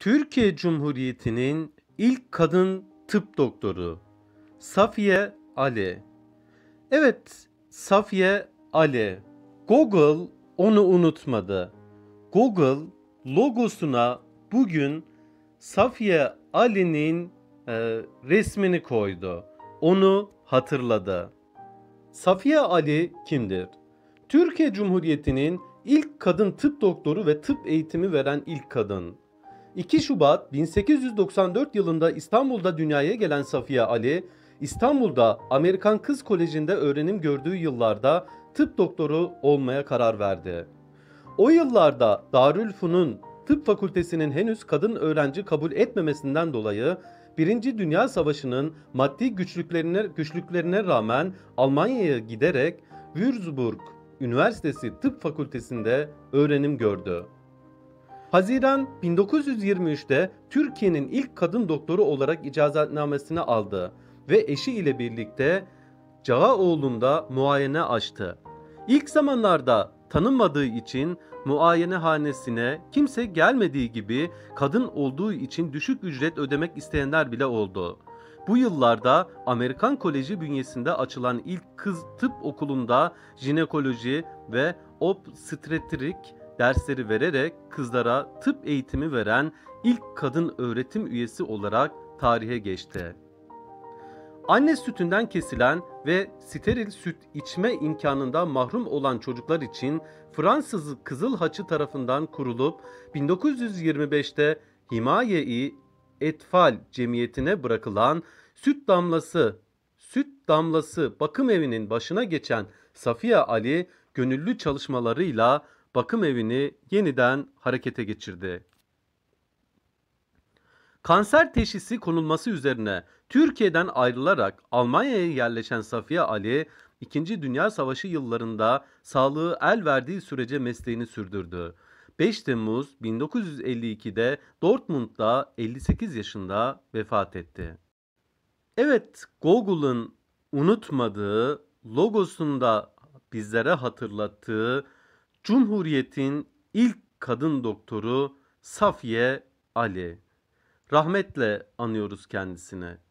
Türkiye Cumhuriyeti'nin ilk kadın tıp doktoru Safiye Ali. Evet, Safiye Ali. Google onu unutmadı. Google logosuna bugün Safiye Ali'nin resmini koydu. Onu hatırladı. Safiye Ali kimdir? Türkiye Cumhuriyeti'nin ilk kadın tıp doktoru ve tıp eğitimi veren ilk kadın. 2 Şubat 1894 yılında İstanbul'da dünyaya gelen Safiye Ali, İstanbul'da Amerikan Kız Koleji'nde öğrenim gördüğü yıllarda tıp doktoru olmaya karar verdi. O yıllarda Darülfünun Tıp Fakültesinin henüz kadın öğrenci kabul etmemesinden dolayı Birinci Dünya Savaşı'nın maddi güçlüklerine rağmen Almanya'ya giderek Würzburg Üniversitesi Tıp Fakültesi'nde öğrenim gördü. Haziran 1923'te Türkiye'nin ilk kadın doktoru olarak icazetnamesini aldı ve eşi ile birlikte Cağaoğlu'nda muayene açtı. İlk zamanlarda tanınmadığı için muayenehanesine kimse gelmediği gibi kadın olduğu için düşük ücret ödemek isteyenler bile oldu. Bu yıllarda Amerikan Koleji bünyesinde açılan ilk kız tıp okulunda jinekoloji ve obstetrik dersleri vererek kızlara tıp eğitimi veren ilk kadın öğretim üyesi olarak tarihe geçti. Anne sütünden kesilen ve steril süt içme imkanından mahrum olan çocuklar için Fransız Kızıl Haçı tarafından kurulup 1925'te Himaye-i Etfal Cemiyeti'ne bırakılan Süt Damlası bakım evinin başına geçen Safiye Ali gönüllü çalışmalarıyla bakım evini yeniden harekete geçirdi. Kanser teşhisi konulması üzerine Türkiye'den ayrılarak Almanya'ya yerleşen Safiye Ali, 2. Dünya Savaşı yıllarında sağlığı el verdiği sürece mesleğini sürdürdü. 5 Temmuz 1952'de Dortmund'da 58 yaşında vefat etti. Evet, Google'ın unutmadığı, logosunda bizlere hatırlattığı Cumhuriyet'in ilk kadın doktoru Safiye Ali. Rahmetle anıyoruz kendisini.